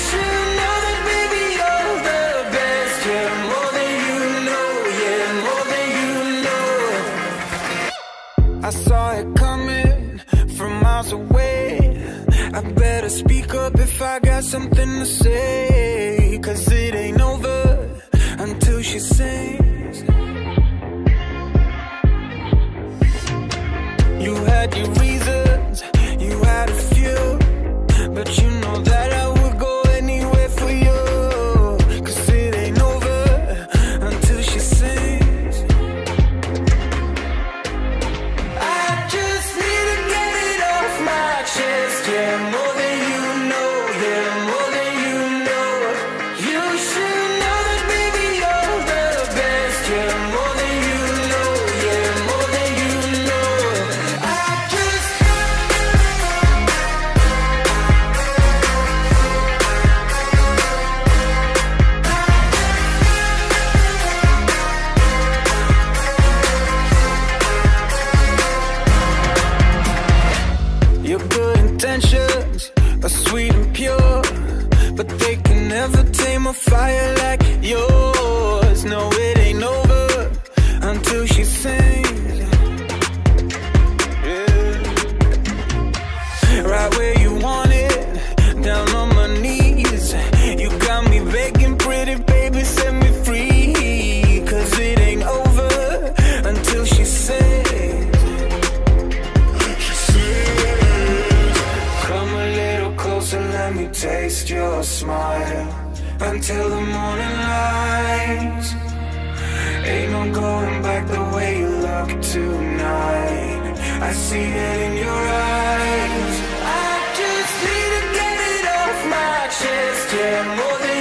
should know that, baby, you're the best. Yeah, more than you know, yeah, more than you know. I saw it coming from miles away. I better speak up if I got something to say, 'cause it ain't over until she sings. You had your reasons, you had a few, but you know that I would go anywhere for you, 'cause it ain't over until she sings. I just need to get it off my chest, yeah, more than you know, yeah, more than you know. You should know that, baby, you're the best, yeah, more than you know, yeah, more than you know. I just Your good intentions are sweet and pure, but they can never tame a fire like yours. No, it ain't over until she sings. Yeah. Right where you want it, down on my knees. You got me begging, pretty baby, set me free, 'cause it ain't over until she sings. Come a little closer, let me taste your smile, until the morning light. Ain't no going back the way you look tonight. I see it in your eyes. I just need to get it off my chest, yeah, more than